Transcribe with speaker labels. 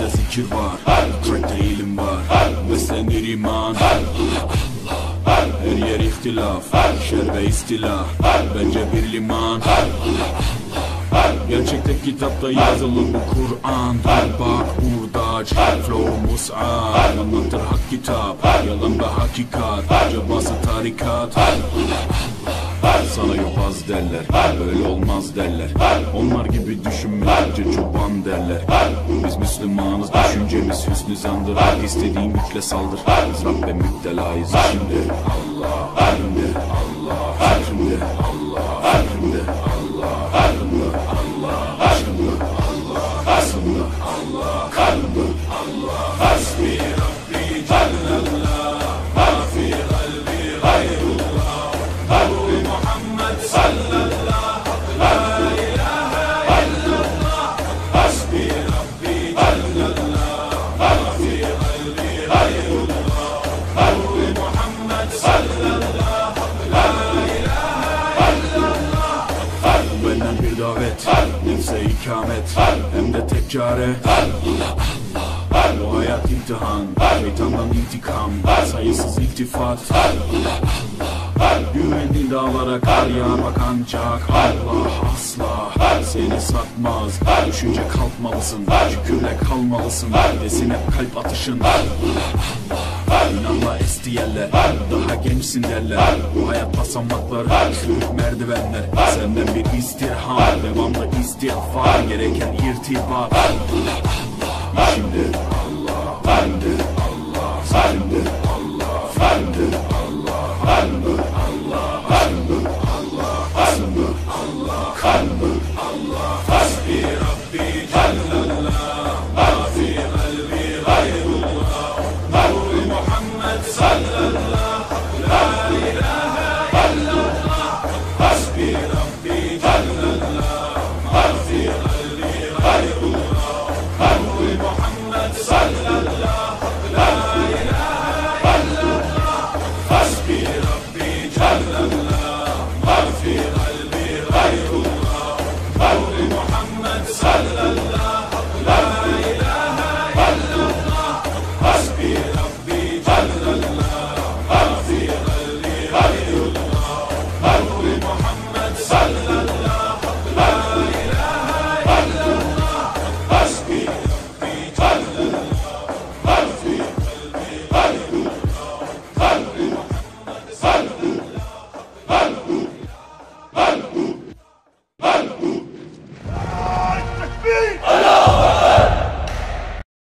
Speaker 1: zikir var, trackte ilim var, beslenir iman. Her yer ihtilaf, şer ve istilah, bence bir liman. Gerçekte kitapta yazılı bu Kur'an. Bak burada flow mus'ab, anlatır hak kitap, yalan ve hakikat, cebası tarikat. Sana yobaz derler, böyle olmaz derler. Onlar gibi düşünmeyince çoban derler. Biz Müslümanız, düşüncemiz hüsnü zandır. İstediğin güçle saldır, biz Rabbe müptelayız. Şimdi Allah, şimdi Allah, şimdi Allah, şimdi Allah, aklımda Allah, aşkımda Allah, aslında Allah, kalbimde Allah. Hasbi Rabbi jallAllah, ma fi kalbi gayrullah. Rabbi Muhammed sallallahu, la ilahe illallah. Hasbi Rabbi jallAllah, ma fi kalbi gayrullah. Rabbi Muhammed sallallahu, la ilahe illallah. Benden bir davet, nefse ikamet, hem de tek çare. Bu hayat imtihan, şeytandan intikam, sayısız iltifat. Güvendiğin dağlara kar yağar bak ancak Allah asla seni satmaz. Düşünce kalkmalısın, şükürle kalmalısın, desin hep kalp atışın. İnanla esti yerler, daha gençsin derler. Bu hayat basamaklar, sürük merdivenler. Senden bir istirham, devamlı istiğfar, gereken irtibat. Şimdi Allah, şimdi Allah, şimdi Allah, şimdi Allah, şimdi Allah, şimdi Allah, şimdi Allah, kalbi Allah. Hasbi Rabbi jallAllah, ma fi kalbi gayrullah. Rabbi Muhammed sallallahu, la ilahe illallah. Hasbi Rabbi jallAllah, ma fi kalbi gayrullah. Rabbi Muhammed sallallahu.